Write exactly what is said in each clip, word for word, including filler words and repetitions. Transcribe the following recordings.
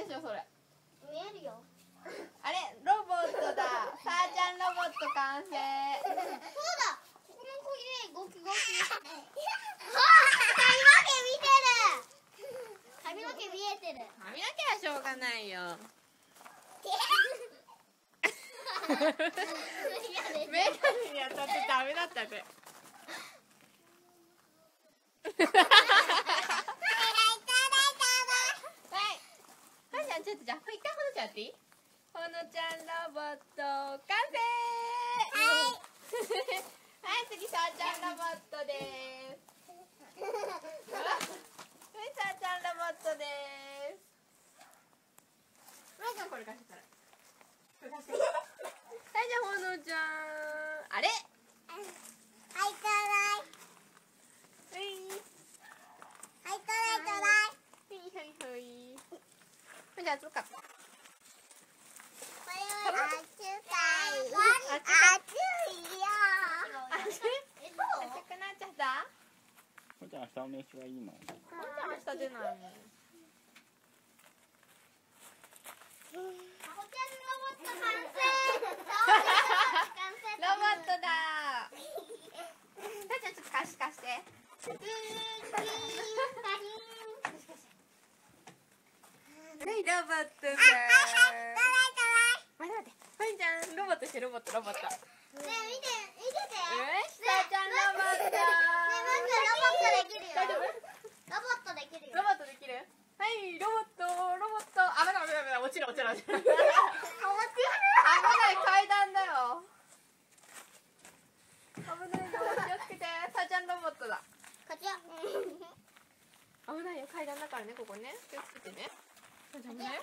でしょそれ。 見えるよ。 あれロボットだ。さあちゃんロボット完成。 そうだ。ここの子ね、ゴキゴキ。髪の毛見てる。髪の毛見えてる。 髪の毛はしょうがないよ。メガネに当たってダメだったぜ。はい、ちょっとじゃあ一回ほのちゃんやっていい？ほのちゃんロボット完成。はいはい、次さあちゃんロボットです。はい、さあちゃんロボットです。まずこれ貸してから。これ貸して。はい、じゃあほのちゃん。あれ？ はい、ちょうだい。 はい。 はい、ちょうだい、ちょうだい。 はいはいはい。じゃあ、つか。これは熱い。熱いよ。 熱くなっちゃった？ ほんちゃん明日お飯はいいの？ ほんちゃん明日出ないもん。 ほちゃんロボット完成。 ロボットだ。さあちゃんちょっと貸し貸して。はい、ロボットだ。待って待って、ほんちゃんロボットしてロボットロボット。 ねえ見て見てて。 よし、さあちゃんロボット。 ねえマジロボットできるよ。 大丈夫？ ロボットできるよ。 ロボットできる？はい、ロボットロボット。あ、危ない危ない危ない、落ちる落ちる落ちる。危ない階段だよ。危ないよ、気をつけて。さあちゃんロボットだ。 こっちよ。 危ないよ、階段だからね、ここね。気をつけてね。さあちゃんね。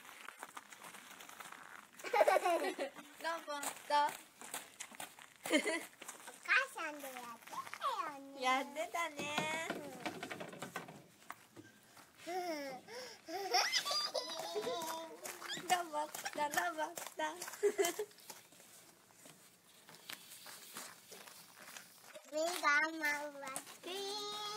ロボット。 お母さんでやってたよね。 やってたね。ロボットロボット。 目が回って